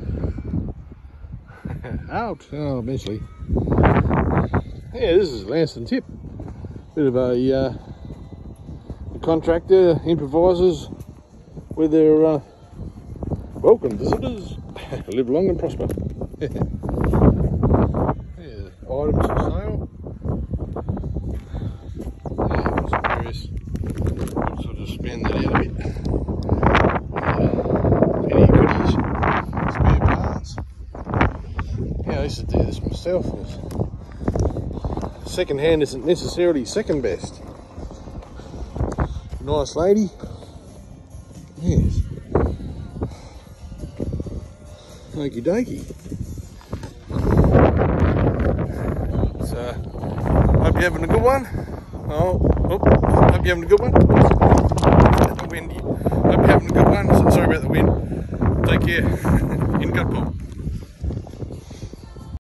Out. Oh, eventually. Yeah, this is Lanston Tip. Bit of a contractor improvises with their welcome visitors. Live long and prosper. Yeah, items for sale. Yeah, some various. Sort of spend that out a bit. Penny goodies, spare parts. Yeah, I used to do this myself. Second hand isn't necessarily second best. Nice lady. Yes. Okie dokie. So, hope you're having a good one. Hope you're having a good one. The windy. Hope you're having a good one. Sorry about the wind. Take care. In good pool.